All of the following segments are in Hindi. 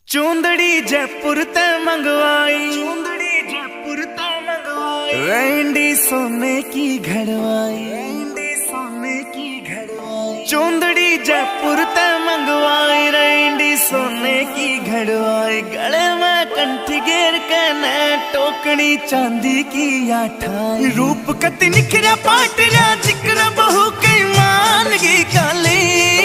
चूंदड़ी जयपुर ते मंगवाई, रैंडी सोने की घड़वाई, चूंदड़ी जयपुर ते मंगवाई, रैंडी सोने की घड़वाई। गले में कंठी घेर के न टोकनी चांदी की आठाई। रूप कति निखरा पाटरा जिक्र बहु कई मान की काली।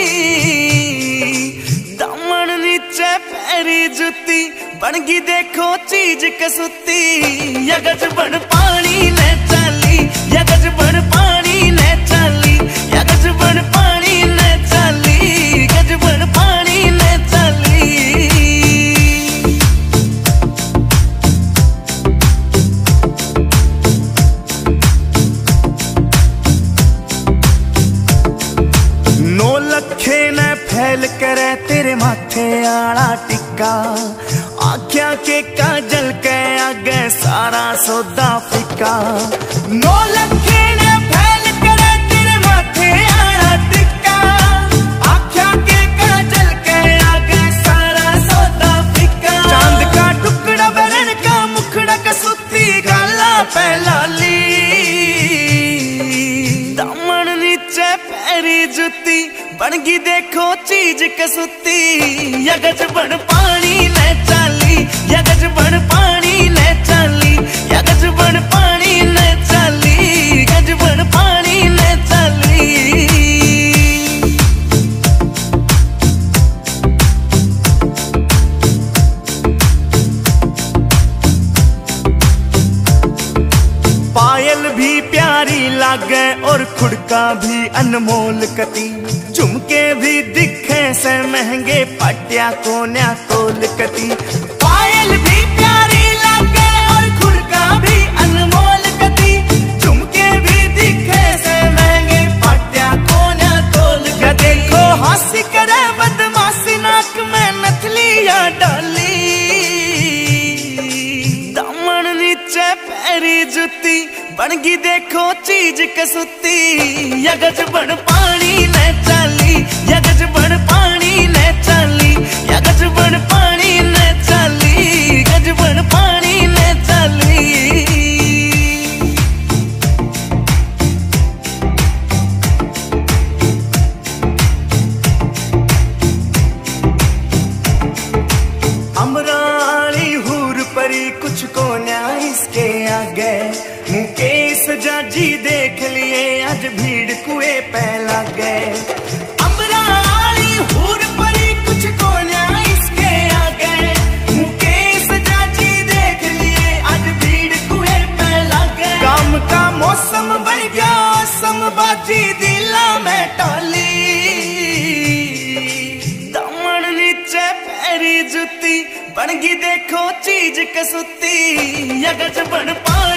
दामन नीचे पैरी जुती बनगी देखो चीज कसुती। यगज बन पानी ने चाली, यगज बन पानी ने चाली, यगज बन पानी ने चाली, गज बन पानी ने चाली। नौ लखे ने फैल करे तेरे माथे आला टिक्का। आख्या के काजल के आगे सारा सौदा फिका। 9 लखे ने फैल करे तेरे माथे आला टिक्का। आख्या के काजल के आगे सारा सौदा फिका। चांद का टुकड़ा बरन का मुखड़ा कसुती गाला पहलाली। दामन नीचे पैरी जुती बनगी देखो चीज कसुती। यगज बन पानी ने चाली, यगज बन पानी ने चाली, यगज बन पानी ने चाली, गज बन पानी ने चाली। पायल भी प्यारी लागे और खुड़का भी अनमोल कती। झुमके भी दिखे से महंगे पटिया कोन्या तोल कती। पायल भी प्यारी लागे और खुड़का भी अनमोल कती। झुमके भी दिखे से महंगे पटिया कोन्या तोल कती। देखो हंसी करे बदमाशी नाक में नथलिया डाली। दामन नीचे पैरी जुती बनगी देखो चीज कसुती। यगज बन पानी ने चाली, यगज बन पानी ने चाली, यगज बन पानी ने चाली, गज बन पानी ने चाली। अमराली हूर परी कुछ को न्याय इसके आगे। मुकेश जाजी देख लिए आज भीड़ कुएं पे लग गए। अमराली हूर परी कुछ को न्याय इसके आगे। मुकेश जाजी देख लिए आज भीड़ कुएं पे लग गए। काम का मौसम बन गया समबाजी दिला में टाली। दामन नीचे पैरी जुती बनगी देखो चीज कसुती। यगज बन पा